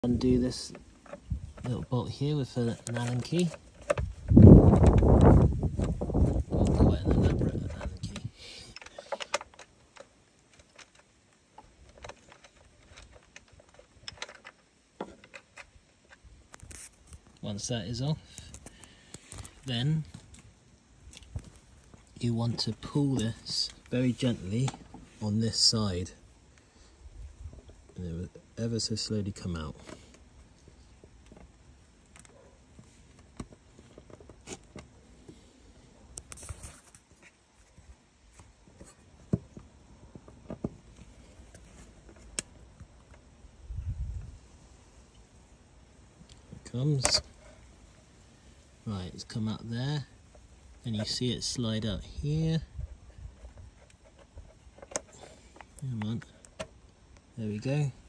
Undo this little bolt here with an Allen key. Quite an elaborate Allen key. Once that is off, then you want to pull this very gently on this side, and it will ever so slowly come out. It comes. Right, it's come out there, and you see it slide out here. Come on, there we go.